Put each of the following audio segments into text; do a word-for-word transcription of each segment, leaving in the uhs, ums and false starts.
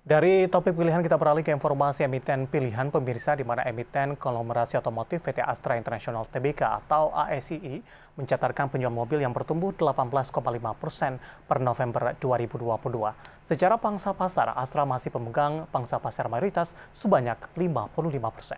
Dari topik pilihan kita beralih ke informasi emiten pilihan pemirsa di mana emiten konglomerasi otomotif P T Astra International Tbk atau A S I I mencatatkan penjualan mobil yang bertumbuh delapan belas koma lima persen per November dua ribu dua puluh dua. Secara pangsa pasar, Astra masih pemegang pangsa pasar mayoritas sebanyak lima puluh lima persen.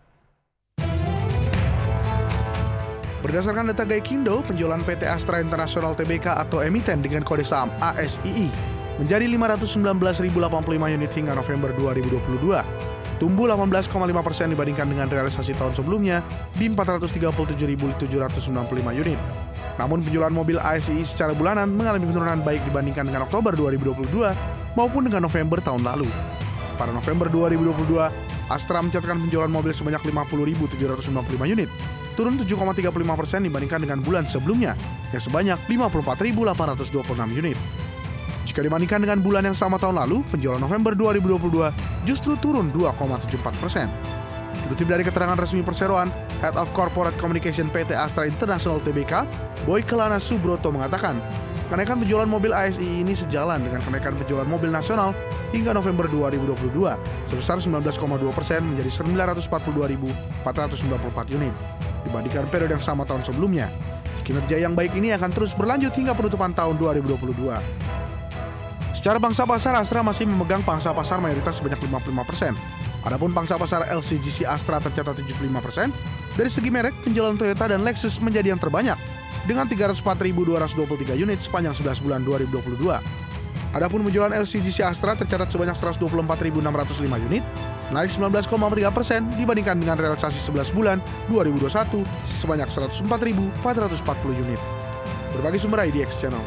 Berdasarkan data Gaikindo, penjualan P T Astra International Tbk atau emiten dengan kode saham A S I I menjadi lima ratus sembilan belas ribu delapan puluh lima unit hingga November dua ribu dua puluh dua, tumbuh delapan belas koma lima persen dibandingkan dengan realisasi tahun sebelumnya di empat ratus tiga puluh tujuh ribu tujuh ratus sembilan puluh lima unit. Namun penjualan mobil A S I I secara bulanan mengalami penurunan baik dibandingkan dengan Oktober dua ribu dua puluh dua maupun dengan November tahun lalu. Pada November dua ribu dua puluh dua, Astra mencatatkan penjualan mobil sebanyak lima puluh ribu tujuh ratus sembilan puluh lima unit, turun tujuh koma tiga puluh lima persen dibandingkan dengan bulan sebelumnya yang sebanyak lima puluh empat ribu delapan ratus dua puluh enam unit. Jika dibandingkan dengan bulan yang sama tahun lalu, penjualan November dua ribu dua puluh dua justru turun dua koma tujuh empat persen. Dikutip dari keterangan resmi perseroan, Head of Corporate Communication P T Astra International Tbk, Boy Kelana Subroto mengatakan, kenaikan penjualan mobil A S I I ini sejalan dengan kenaikan penjualan mobil nasional hingga November dua ribu dua puluh dua sebesar sembilan belas koma dua persen menjadi sembilan ratus empat puluh dua ribu empat ratus sembilan puluh empat unit dibandingkan periode yang sama tahun sebelumnya. Kinerja yang baik ini akan terus berlanjut hingga penutupan tahun dua ribu dua puluh dua. Secara pangsa pasar, Astra masih memegang pangsa pasar mayoritas sebanyak lima puluh lima persen. Adapun pangsa pasar L C G C Astra tercatat tujuh puluh lima persen. Dari segi merek, penjualan Toyota dan Lexus menjadi yang terbanyak dengan tiga ratus empat ribu dua ratus dua puluh tiga unit sepanjang sebelas bulan dua ribu dua puluh dua. Adapun penjualan L C G C Astra tercatat sebanyak seratus dua puluh empat ribu enam ratus lima unit, naik sembilan belas koma tiga persen dibandingkan dengan realisasi sebelas bulan dua ribu dua puluh satu sebanyak seratus empat ribu empat ratus empat puluh unit. Berbagi sumber I D X Channel.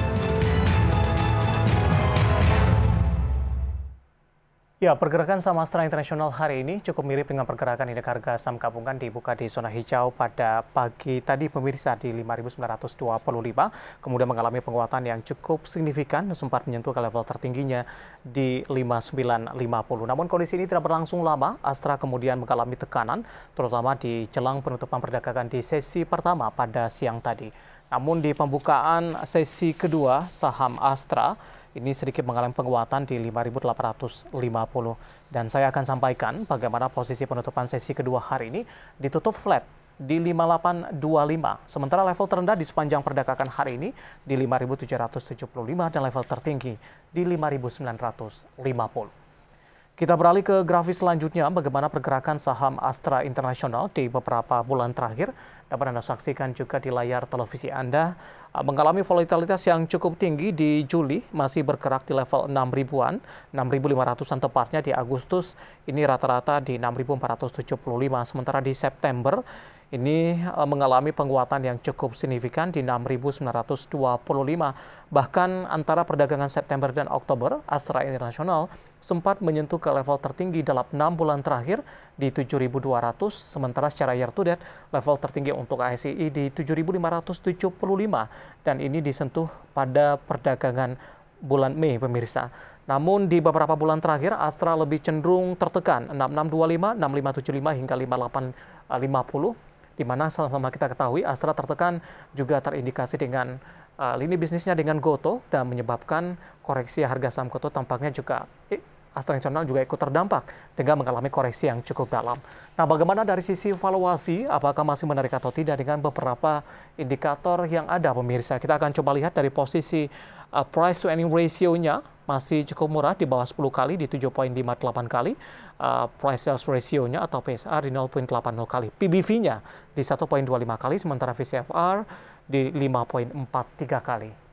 Ya, pergerakan saham Astra International hari ini cukup mirip dengan pergerakan indeks harga saham gabungan dibuka di zona hijau pada pagi tadi pemirsa di lima ribu sembilan ratus dua puluh lima, kemudian mengalami penguatan yang cukup signifikan sempat menyentuh ke level tertingginya di lima ribu sembilan ratus lima puluh. Namun kondisi ini tidak berlangsung lama, Astra kemudian mengalami tekanan terutama di jelang penutupan perdagangan di sesi pertama pada siang tadi. Namun di pembukaan sesi kedua saham Astra ini sedikit mengalami penguatan di lima ribu delapan ratus lima puluh. Dan saya akan sampaikan bagaimana posisi penutupan sesi kedua hari ini ditutup flat di lima ribu delapan ratus dua puluh lima. Sementara level terendah di sepanjang perdagangan hari ini di lima ribu tujuh ratus tujuh puluh lima dan level tertinggi di lima ribu sembilan ratus lima puluh. Kita beralih ke grafis selanjutnya, bagaimana pergerakan saham Astra International di beberapa bulan terakhir. Dapat Anda saksikan juga di layar televisi Anda, mengalami volatilitas yang cukup tinggi di Juli, masih bergerak di level enam ribuan, enam ribu lima ratusan tepatnya di Agustus, ini rata-rata di enam ribu empat ratus tujuh puluh lima. Sementara di September, ini mengalami penguatan yang cukup signifikan di enam ribu sembilan ratus dua puluh lima. Bahkan antara perdagangan September dan Oktober, Astra International sempat menyentuh ke level tertinggi dalam enam bulan terakhir di tujuh ribu dua ratus, sementara secara year to date level tertinggi untuk A S I I di tujuh ribu lima ratus tujuh puluh lima dan ini disentuh pada perdagangan bulan Mei pemirsa. Namun di beberapa bulan terakhir Astra lebih cenderung tertekan enam ribu enam ratus dua puluh lima, enam ribu lima ratus tujuh puluh lima hingga lima ribu delapan ratus lima puluh, di mana sama kita ketahui Astra tertekan juga terindikasi dengan uh, lini bisnisnya dengan Gotoh dan menyebabkan koreksi harga saham Gotoh tampaknya juga eh, Astra International juga ikut terdampak dengan mengalami koreksi yang cukup dalam. Nah, bagaimana dari sisi valuasi, apakah masih menarik atau tidak dengan beberapa indikator yang ada pemirsa? Kita akan coba lihat dari posisi uh, price to earning ratio-nya masih cukup murah di bawah sepuluh kali di tujuh koma lima delapan kali, uh, price sales ratio-nya atau P S R di nol koma delapan nol kali, P B V-nya di satu koma dua lima kali, sementara V C F R di lima koma empat tiga kali.